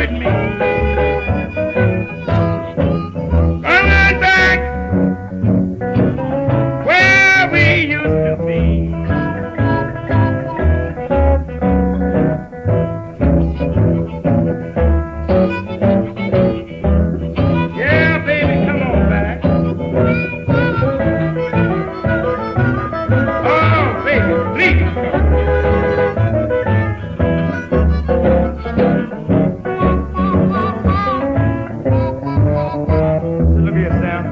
with me. Come on back where we used to be. Yeah, baby, come on back. Oh, baby, please come. Look here, Sam.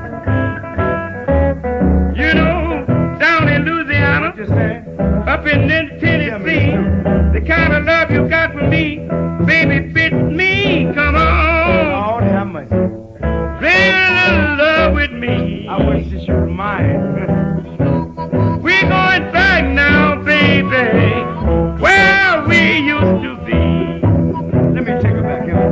You know, down in Louisiana, up in Tennessee, the kind of love you got for me, baby, fit me. Come on. Lord have mercy. Play a little love with me. I wish this was mine. We're going back now, baby, where we used to be. Let me take her back here.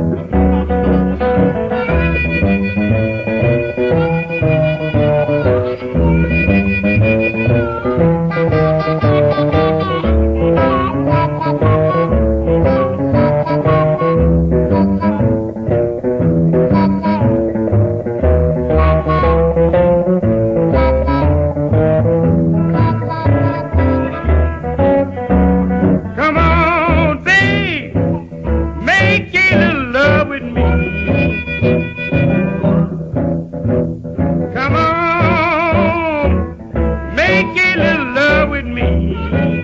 Come on, babe, make a little love with me. Come on, make a little love with me.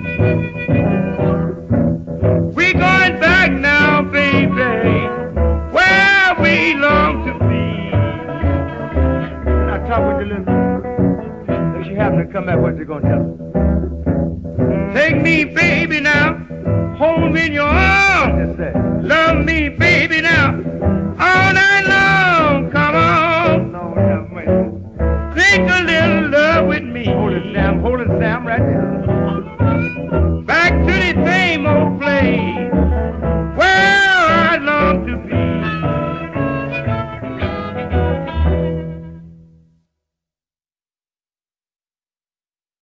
We're going back now, baby, where we long to be. Now talk with the little. If she happen to come back, what's she gonna tell us? Take me, baby, now, hold me in your arms. Just say. Love me, baby, now.